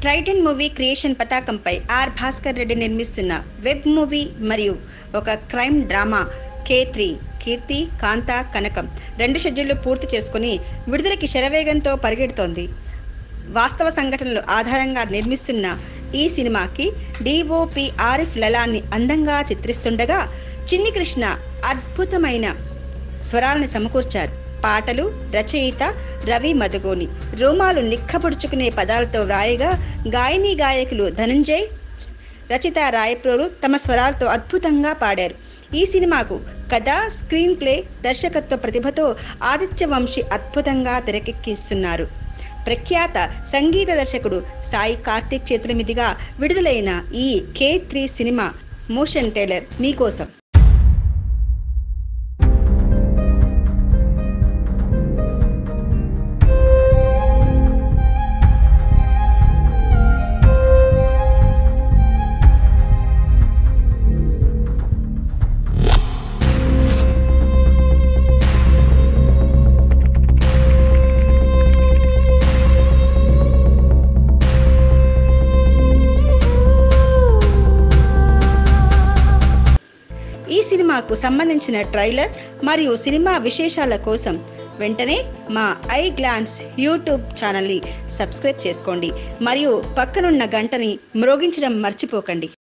Triton movie creation పతాకంపై R Bhaskar Reddy నిర్మిస్తున్న web movie మరియు ఒక క్రైమ్ డ్రామా K3 కీర్తి కాంత కనకం 2 షెడ్యూళ్లు పూర్తి చేసుకుని విడుదలకి శరవేగంతో పరిగెడుతోంది. వాస్తవ సంఘటనలు ఆధారంగా నిర్మిస్తున్న ఈ సినిమాకి DOP ఆరిఫ్ లలాన్ని అందంగా చిత్రిస్తుండగా చిన్ని కృష్ణ అద్భుతమైన స్వరాలను సమకూర్చారు. పాటలు రచయిత రవి మదగోని, రోమాలు నిక్కపొడుచుకునే పదాలతో వ్రాయగా గాయని గాయకులు ధనంజయ్, రచిత రాయప్రోలు తమ స్వరాలతో అద్భుతంగా పాడారు. ఈ సినిమాకు కథ, స్క్రీన్ ప్లే, దర్శకత్వ ప్రతిభతో ఆదిత్య వంశీ అద్భుతంగా తెరకెక్కిస్తున్నారు. ప్రఖ్యాత సంగీత దర్శకుడు సాయి కార్తిక్ చేతుల మీదుగా విడుదలైన ఈ K3 సినిమా మోషన్ ట్రైలర్ మీకోసం. ఈ సినిమాకు సంబంధించిన ట్రైలర్ మరియు సినిమా విశేషాల కోసం వెంటనే మా ఐ గ్లాన్స్ యూట్యూబ్ ఛానల్ని సబ్స్క్రైబ్ చేసుకోండి మరియు పక్కనున్న గంటని మ్రోగించడం మర్చిపోకండి.